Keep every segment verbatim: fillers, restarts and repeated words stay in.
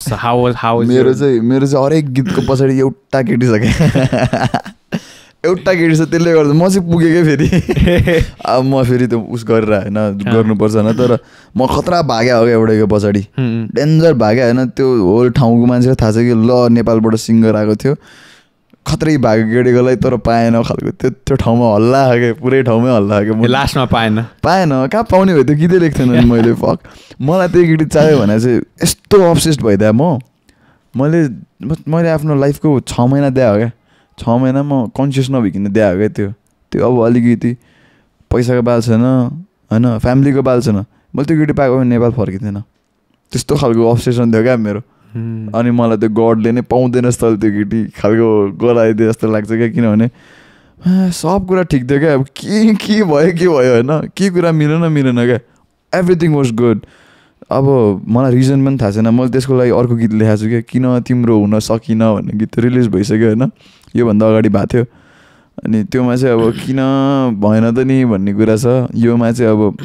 So how was how was मेरो चाहिँ मेरो चाहिँ हरेक गीतको पछाडि एउटा केटी छ क्या एउटा केटी छ त्यसले गर्दा म चाहिँ पुगेकै फेरि अब म फेरि त्यो उस गरेर होइन गर्नुपर्छ होइन तर म खतरा भाग्या हो क्या एउटैको पछाडि डेन्जर भाग्या होइन त्यो होल ठाउँको मान्छेलाई थाहा छ कि ल नेपालबाट सिङ्गर आएको थियो खत्रै भाग्यो केटीकोलाई तर पाएन खालको त्यो त्यो ठाउँमा हल्ला खायो पुरै ठाउँमै हल्ला खायो लास्टमा पाएन पाएन कहाँ पाउने भयो त्यो गीतै लेख्थेन मैले फक मलाई त्यो केटी चाहियो भने चाहिँ यस्तो अब्सेस्ड भइदिएँ म मैले मैले आफ्नो लाइफको छ महिना दिए हो क्या छ महिना म कन्सियस नभइकन दिए हो क्या त्यो त्यो अब अलिकति पैसाको बाल छैन होइन फ्यामिलीको बाल छैन मैले त्यो केटी पाएको भने नेपाल फर्किँदैन त्यस्तो खालको अब्सेसन थियो क्या मेरो अनि मलाई त्यो गडले नै पाउँदैन जस्तो त्यो केटी खालको गराइदियो जस्तो लाग्छ क्या किनभने सब कुरा ठिक थियो क्या अब के के भयो के भयो होइन के कुरा मिलेन मिलेन क्या एभ्रिथिङ वाज गुड अब मलाई रिजन पनि थाहा छैन मैले त्यसको लागि अर्को गीत लेखाएको छु क्या किन तिम्रो हुन सकिन भन्ने गीत रिलिज भइसक्यो होइन योभन्दा अगाडि भएको थियो अनि त्योमा चाहिँ अब किन भएन त नि भन्ने कुरा छ योमा चाहिँ अब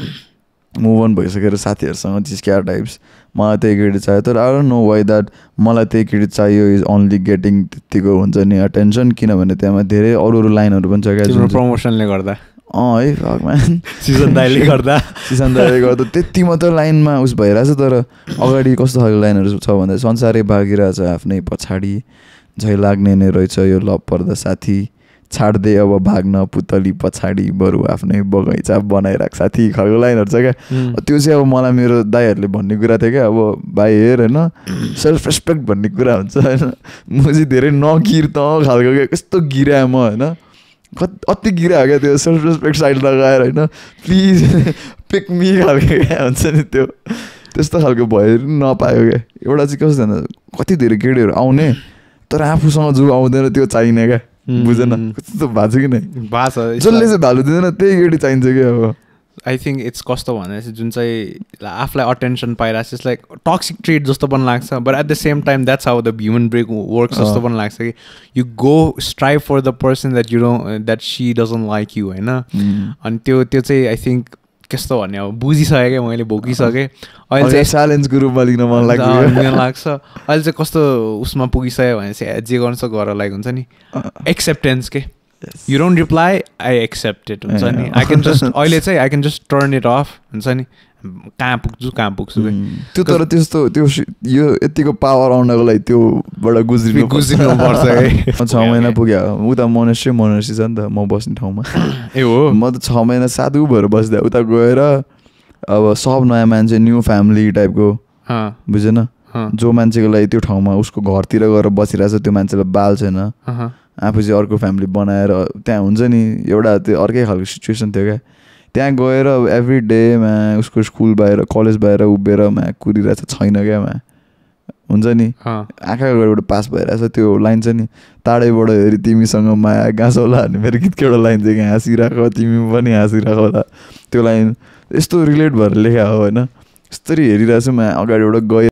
मुभ अन भइसकेर साथीहरूसँग जिस्क्या टाइप्स मलाई त्यही केटी चाहियो तर I don't know why that मलाई त्यही केटी चाहियो इज ओन्ली गेटिङ त्यतिको हुन्छ नि अटेन्सन किनभने त्यहाँ धेरै अरू अरू लाइनहरू पनि छ क्या प्रमोसनले गर्दा अँ है भगवान् सिजन दाइले गर्दा सिजन दाइले गर्दा त्यति मात्र लाइनमा उस भइरहेछ तर अगाडि कस्तो खालको लाइनहरू छ भन्दा संसारै भागिरहेछ आफ्नै पछाडि झै लाग्ने नै रहेछ यो लभ पर्दा साथी छाड्दै अब भाग्न पुतली पछाडि बरु आफ्नै बगैँचा बनाइराख साथी खालको लाइनहरू छ क्या त्यो चाहिँ अब मलाई मेरो दाइहरूले भन्ने कुरा थियो क्या अब भाइ हेर होइन सेल्फ रेस्पेक्ट भन्ने कुरा हुन्छ होइन म चाहिँ धेरै नगिर त खालको क्या कस्तो गिराएँ म होइन कति अति गिरायो क्या त्यो सेल्फ रेस्पेक्ट साइड लगाएर होइन प्लिज पिक मी खालको क्या हुन्छ नि त्यो त्यस्तो खालको भयो नपायो क्या एउटा चाहिँ कस्तो भन्दा कति धेरै केटीहरू आउने तर आफूसँग जो आउँदैन त्यो चाहिने क्या बुझेन कस्तो भएको छ कि नै जसले चाहिँ भालु दिँदैन त्यही केटी चाहिन्छ कि अब आई थिङ्क इट्स कस्तो भनेपछि जुन चाहिँ आफूलाई अटेन्सन पाइरहेको छ लाइक टक्सिक ट्रेड जस्तो पनि लाग्छ but at the same time that's how the human brain works जस्तो पनि लाग्छ कि you go strive for the person that you don't that she doesn't like you होइन अनि त्यो त्यो चाहिँ आई थिङ्क कस्तो भन्ने अब बुझिसकेँ क्या मैले भोगिसकेँ अहिले चाहिँ च्यालेन्जको रूपमा लिन मन लाग्छ मन लाग्छ अहिले चाहिँ कस्तो उसमा पुगिसक्यो भने चाहिँ जे गर्छ गर लाइक हुन्छ नि एक्सेप्टेन्स के you don't reply I accept it हुन्छ नि आई क्यान जस्ट अहिले चाहिँ I can just turn it off हुन्छ नि कहाँ पुग्छु कहाँ पुग्छु त्यो तर त्यस्तो त्यो यो यतिको पावर आउनको लागि त्योबाट गुज्रिनु गुज्रिनुपर्छ है छ महिना पुग्यो उता मोनेस्ट्री मोनेस्ट्री छ नि त म बस्ने ठाउँमा ए हो म त छ महिना साधु भएर बस्दा उता गएर अब सब नयाँ मान्छे न्यू फ्यामिली टाइपको बुझेन जो मान्छेको लागि त्यो ठाउँमा उसको घरतिर गएर बसिरहेछ त्यो मान्छेलाई बाल छैन आफू चाहिँ अर्को फ्यामिली बनाएर त्यहाँ हुन्छ नि एउटा त्यो अर्कै खालको सिचुएसन थियो क्या त्यहाँ गएर एभ्री डेमा उसको स्कुल बाहिर कलेज बाहिर उभिएरमा कुरिरहेछ छैन क्या मा हुन्छ नि आँखाको अगाडिबाट पास भइरहेछ त्यो लाइन छ नि टाढैबाट हेरी तिमीसँग माया गाँस होला भन्ने मेरो गीतको एउटा लाइन चाहिँ हाँसिराख तिमी पनि हाँसिराख होला त्यो लाइन यस्तो रिलेट भएर लेखा हो होइन यस्तरी हेरिरहेछु म अगाडिबाट गएँ